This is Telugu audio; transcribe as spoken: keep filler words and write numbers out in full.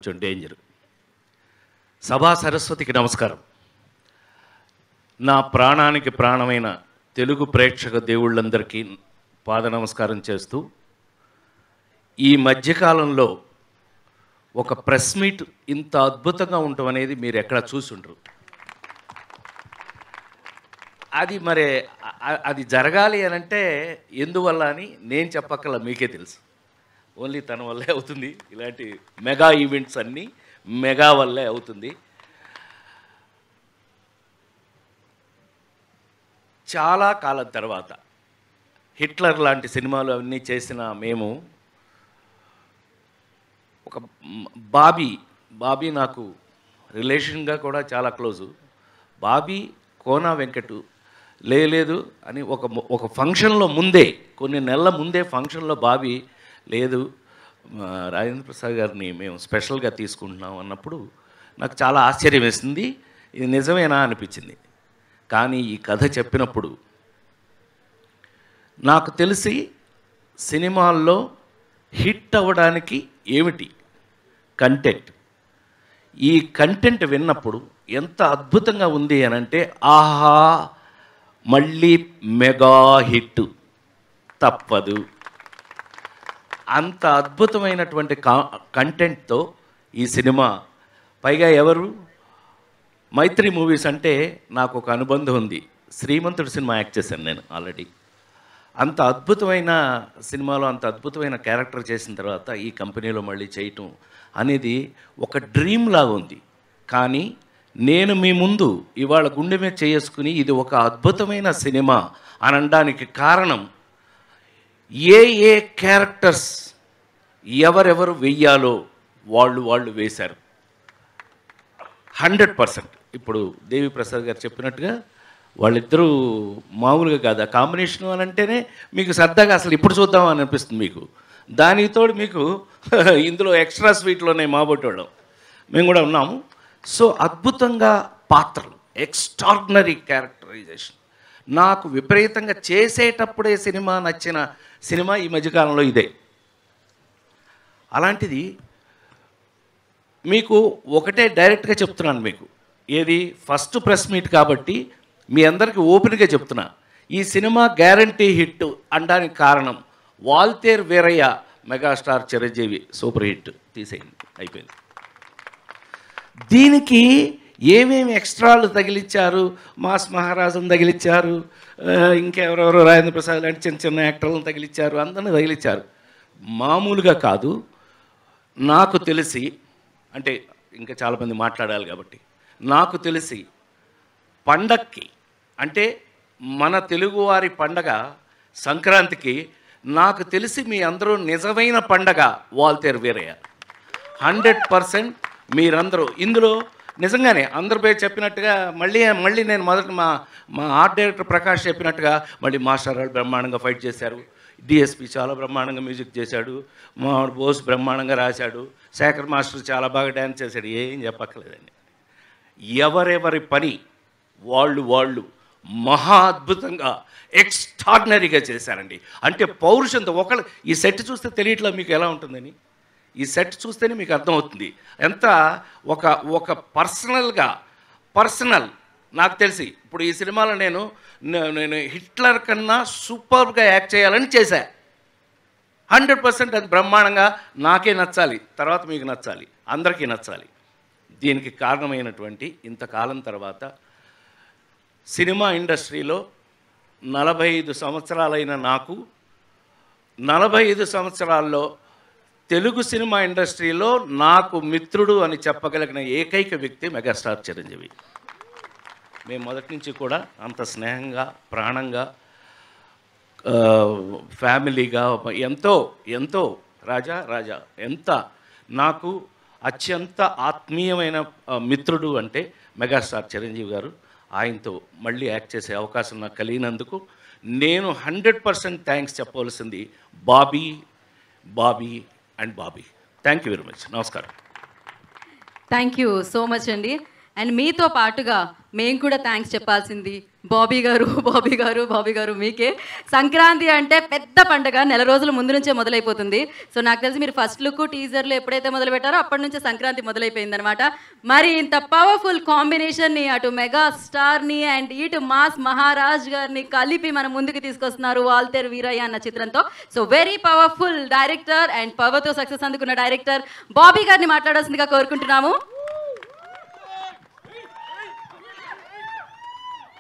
కొంచెం డేంజర్. సభా సరస్వతికి నమస్కారం. నా ప్రాణానికి ప్రాణమైన తెలుగు ప్రేక్షక దేవుళ్ళందరికీ పాద నమస్కారం చేస్తూ, ఈ మధ్యకాలంలో ఒక ప్రెస్ మీట్ ఇంత అద్భుతంగా ఉండటం అనేది మీరు ఎక్కడ చూసుండ్రు. అది మరి అది జరగాలి అని అంటే ఎందువల్ల అని నేను చెప్పక్కల మీకే తెలుసు. ఓన్లీ తన వల్లే అవుతుంది. ఇలాంటి మెగా ఈవెంట్స్ అన్నీ మెగా వల్లే అవుతుంది. చాలా కాలం తర్వాత హిట్లర్ లాంటి సినిమాలు అవన్నీ చేసిన మేము ఒక బాబీ బాబీ నాకు రిలేషన్గా కూడా చాలా క్లోజు. బాబీ కోనా వెంకటు లేదు అని ఒక ఒక ఫంక్షన్లో ముందే, కొన్ని నెలల ముందే ఫంక్షన్లో బాబీ లేదు రాజేంద్ర ప్రసాద్ గారిని మేము స్పెషల్గా తీసుకుంటున్నాం అన్నప్పుడు నాకు చాలా ఆశ్చర్యం వేసింది. ఇది నిజమేనా అనిపించింది. కానీ ఈ కథ చెప్పినప్పుడు నాకు తెలిసి సినిమాల్లో హిట్ అవ్వడానికి ఏమిటి కంటెంట్. ఈ కంటెంట్ విన్నప్పుడు ఎంత అద్భుతంగా ఉంది అని అంటే, ఆహా మళ్ళీ మెగా హిట్ తప్పదు. అంత అద్భుతమైనటువంటి కా కంటెంట్తో ఈ సినిమా, పైగా ఎవరు మైత్రి మూవీస్ అంటే నాకు ఒక అనుబంధం ఉంది. శ్రీమంతుడు సినిమా యాక్ట్ చేశాను నేను ఆల్రెడీ. అంత అద్భుతమైన సినిమాలో అంత అద్భుతమైన క్యారెక్టర్ చేసిన తర్వాత ఈ కంపెనీలో మళ్ళీ చేయటం అనేది ఒక డ్రీమ్ లాగా ఉంది. కానీ నేను మీ ముందు ఇవాళ గుండె మీద చేసుకుని ఇది ఒక అద్భుతమైన సినిమా అని అనడానికి కారణం, ఏ ఏ క్యారెక్టర్స్ ఎవరెవరు వెయ్యాలో వాళ్ళు వాళ్ళు వేశారు. హండ్రెడ్ పర్సెంట్ ఇప్పుడు దేవి ప్రసాద్ గారు చెప్పినట్టుగా వాళ్ళిద్దరూ మామూలుగా కాదు. ఆ కాంబినేషన్ అని అంటేనే మీకు సరదాగా అసలు ఇప్పుడు చూద్దామని అనిపిస్తుంది మీకు. దానికి తోడు మీకు ఇందులో ఎక్స్ట్రా స్వీట్లోనే మాబొట్టోళ్ళం మేము కూడా ఉన్నాము. సో అద్భుతంగా పాత్రలు, ఎక్స్ట్రాడినరీ క్యారెక్టరైజేషన్. నాకు విపరీతంగా చేసేటప్పుడే సినిమా నచ్చిన సినిమా ఈ మధ్యకాలంలో ఇదే. అలాంటిది మీకు ఒకటే డైరెక్ట్గా చెప్తున్నాను మీకు. ఏది ఫస్ట్ ప్రెస్ మీట్ కాబట్టి మీ అందరికీ ఓపెన్గా చెప్తున్నా, ఈ సినిమా గ్యారంటీ హిట్ అనడానికి కారణం Waltair Veerayya megastar Chiranjeevi super hit తీసేయండి, అయిపోయింది. దీనికి ఏమేమి ఎక్స్ట్రాలు తగిలిచ్చారు, మాస్ మహారాజును తగిలిచ్చారు, ఇంకెవరెవరో రాజేంద్ర ప్రసాద్ లాంటి చిన్న చిన్న యాక్టర్లను తగిలిచ్చారు, అందరిని తగిలిచ్చారు. మామూలుగా కాదు. నాకు తెలిసి, అంటే ఇంకా చాలామంది మాట్లాడాలి కాబట్టి, నాకు తెలిసి పండక్కి, అంటే మన తెలుగువారి పండగ సంక్రాంతికి, నాకు తెలిసి మీ అందరూ నిజమైన పండగ వాల్తేర్ వీరయ్య. హండ్రెడ్ పర్సెంట్ మీరందరూ ఇందులో నిజంగానే అందరి పేరు చెప్పినట్టుగా మళ్ళీ మళ్ళీ నేను మొదట మా మా ఆర్ట్ డైరెక్టర్ ప్రకాష్ చెప్పినట్టుగా మళ్ళీ మాస్టర్ వాళ్ళు బ్రహ్మాండంగా ఫైట్ చేశారు, డిఎస్పి చాలా బ్రహ్మాండంగా మ్యూజిక్ చేశాడు, మా బోస్ బ్రహ్మాండంగా రాశాడు, శేఖర్ మాస్టర్ చాలా బాగా డ్యాన్స్ చేశాడు. ఏం చెప్పక్కర్లేదండి. ఎవరెవరి పని వాళ్ళు వాళ్ళు మహా అద్భుతంగా ఎక్స్ట్రాడినరీగా చేశారండి. అంటే పౌరుషంతో ఒకళ్ళు ఈ సెట్ చూస్తే తెలియట్లా మీకు ఎలా ఉంటుందని. ఈ సెట్ చూస్తేనే మీకు అర్థమవుతుంది ఎంత ఒక ఒక పర్సనల్గా పర్సనల్. నాకు తెలిసి ఇప్పుడు ఈ సినిమాలో నేను నేను హిట్లర్ కన్నా సూపర్గా యాక్ట్ చేయాలని చేశా. హండ్రెడ్ పర్సెంట్ అది బ్రహ్మాండంగా నాకే నచ్చాలి, తర్వాత మీకు నచ్చాలి, అందరికీ నచ్చాలి. దీనికి కారణమైనటువంటి ఇంతకాలం తర్వాత సినిమా ఇండస్ట్రీలో నలభై ఐదు సంవత్సరాలైన నాకు, నలభై ఐదు సంవత్సరాల్లో తెలుగు సినిమా ఇండస్ట్రీలో నాకు మిత్రుడు అని చెప్పగలిగిన ఏకైక వ్యక్తి మెగాస్టార్ చిరంజీవి. మేము మొదటి నుంచి కూడా అంత స్నేహంగా, ప్రాణంగా, ఫ్యామిలీగా ఎంతో ఎంతో రాజా రాజా ఎంత నాకు అత్యంత ఆత్మీయమైన మిత్రుడు అంటే మెగాస్టార్ చిరంజీవి గారు. ఆయనతో మళ్ళీ యాక్ట్ చేసే అవకాశం నాకు కలిగినందుకు నేను హండ్రెడ్ పర్సెంట్ థ్యాంక్స్ చెప్పవలసింది Bobby Bobby and Bobby. Thank you very much. నమస్కారం. థ్యాంక్ యూ సో మచ్ అండి. అండ్ మీతో పాటుగా మేము కూడా థ్యాంక్స్ చెప్పాల్సింది బాబీ గారు బాబీ గారు బాబీ గారు మీకే. సంక్రాంతి అంటే పెద్ద పండగ, నెల రోజుల ముందు నుంచే మొదలైపోతుంది. సో నాకు తెలిసి మీరు ఫస్ట్ లుక్ టీజర్లు ఎప్పుడైతే మొదలు పెట్టారో అప్పటి నుంచే సంక్రాంతి మొదలైపోయింది అనమాట. మరి ఇంత పవర్ఫుల్ కాంబినేషన్ని అటు మెగా స్టార్ని అండ్ ఇటు మాస్ మహారాజ్ గారిని కలిపి మన ముందుకు తీసుకొస్తున్నారు వాల్తేర్ వీరయ్య అన్న చిత్రంతో. So very powerful director and పవర్తో సక్సెస్ అందుకున్న డైరెక్టర్ బాబీ గారిని మాట్లాడాల్సిందిగా కోరుకుంటున్నాము.